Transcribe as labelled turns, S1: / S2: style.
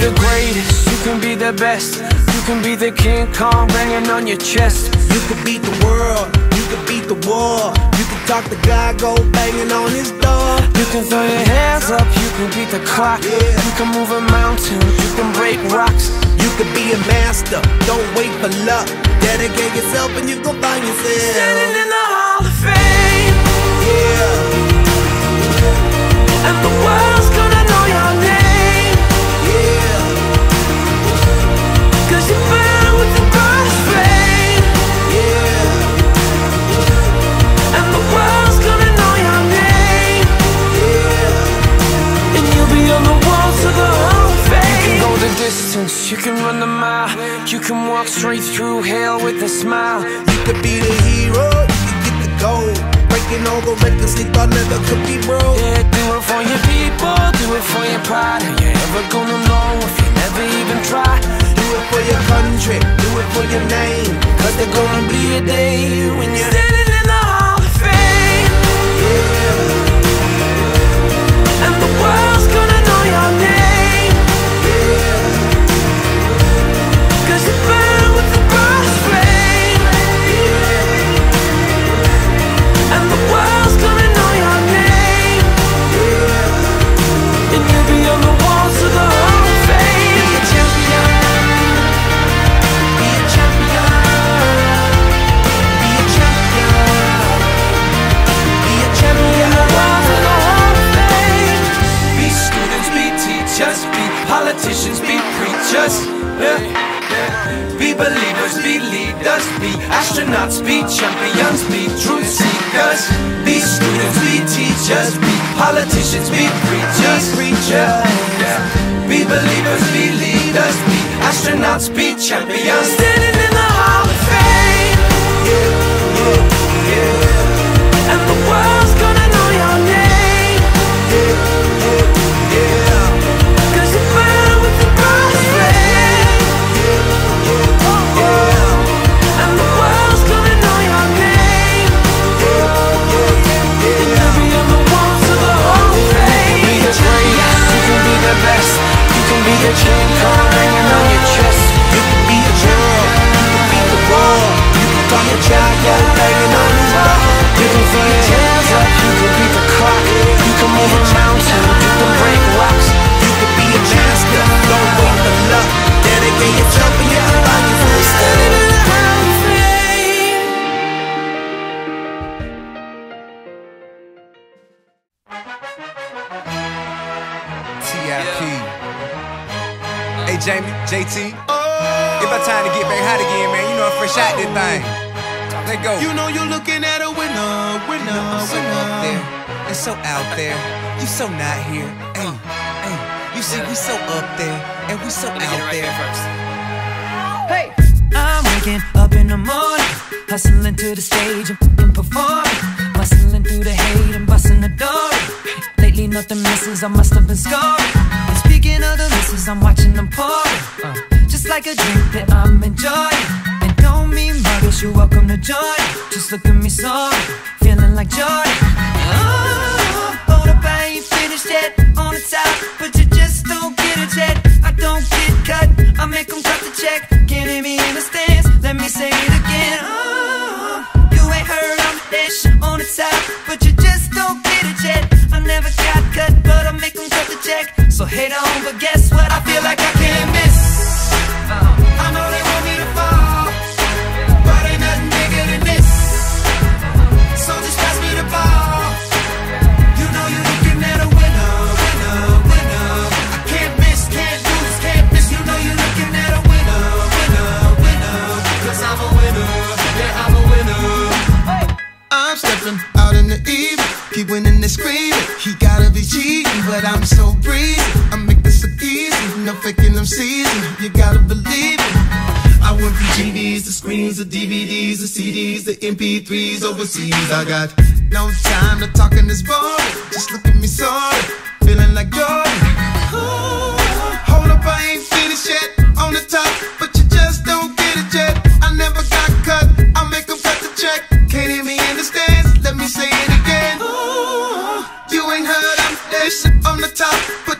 S1: the greatest, you can be the best. You can be the King Kong banging on your chest.
S2: You can beat the world, you can beat the war. You can talk to God, go banging on his door.
S1: You can throw your hands up, you can beat the clock. You can move a mountain, you can break rocks.
S2: You can be a master, don't wait for luck. Dedicate yourself and you gon' find yourself
S1: standing in the Hall of Fame.
S2: Yeah.
S1: And the world's gonna know your name.
S2: Yeah.
S1: Cause you burn with the brightest flame.
S2: Yeah.
S1: And the world's gonna know your name.
S2: Yeah.
S1: And you'll be on the walls of the Hall of Fame. You can go the distance, you can run the mile. You can walk straight through hell with a smile.
S2: You could be the hero, you can get the gold. Breaking all the records they thought never could be broke.
S1: Yeah, do it for your people, do it for your pride. Are you ever gonna know if you never even try?
S2: Do it for your country, do it for your name.
S1: Cause there's gonna be a day when you're standing in the Hall of Fame.
S2: Yeah.
S1: And the world's gonna know your name.
S2: Yeah.
S1: Cause you burn with the brightest flame. Yeah. And the world's gonna know your name. Yeah. And you'll be on the walls of the Hall of Fame.
S2: Be a champion. Be a champion. Be a champion. Be a champion.
S1: The walls of the Hall of Fame. Be students, be teachers, be politicians, be preachers. Yeah. Be believers, be leaders, be astronauts, be champions, be truth seekers. Be students, be teachers, be politicians, be preachers. Yeah. Be believers, be leaders, be astronauts, be champions. Standing in the Hall of Fame.
S2: Yeah, yeah, yeah.
S1: And the world's gonna know your name.
S2: Yeah, yeah, yeah.
S1: Cause you burn with the brightest flame. And the world's gonna know your name. And you'll be on the walls of the Hall of Fame. You can be the greatest, you can be the best. You can be the King Kong hanging on your chest.
S2: You can be the world, you can beat the war. You can talk to God, go banging on his door.
S1: You can throw your hands up, you can beat the clock. You can move a mountain, you can break rocks.
S2: You can be a master, don't wait for luck. Dedicate yourself and you can find yourself
S1: Standing in the Hall of Fame.
S3: TIP. Hey Jamie, JT. It's about time to get back hot again, man. You know I fresh out this thing. Let go.
S2: You know you're looking at a winner, winner,
S3: I'm so
S2: winner.
S3: up there and so out there. You so not here. Hey, hey. You see, we so up there and we so out there.
S1: Hey! I'm waking up in the morning, hustling to the stage and performing, hustling through the hate and busting the door. Lately nothing misses, I must have been scoring. And speaking of the misses, I'm watching them pouring. Just like a drink that I'm enjoying. And don't mean muggers, you're welcome to join. Just look at me sorry, feeling like Jordan. Oh, hold up, I ain't finished yet. On the top, but you just don't get it yet. I don't get cut, I make them cut the check. Can't hear me in the stands, let me say it again. Oh, you ain't heard I'm the dish on the top, but you just don't get it yet. I never got cut, but I make them cut the check. So hate on, but guess what? I feel like I can't miss. I know they want me to fall, but ain't nothing bigger than this. So just pass me the ball. You know you're looking at a winner, winner, winner. I can't miss, can't lose, can't miss. You know you're looking at a winner, winner, winner. Cause I'm a winner, yeah, I'm a winner.
S2: I'm stepping out in the evening, keep winning and screaming. He gotta be cheating, but I'm so breezy. I make this look easy, no faking them season. You gotta believe it. I went from GDs to screens to DVDs to CDs to MP3s overseas. I got no time to talk in this boring. Just look at me sorry, feeling like Jordan. Ooh, hold up, I ain't finished yet. On the top, but you just don't get it yet. I never got cut, I make them cut the check. Can't hear me in the stands, let me say it again. Ooh, you ain't heard I'm this on the top.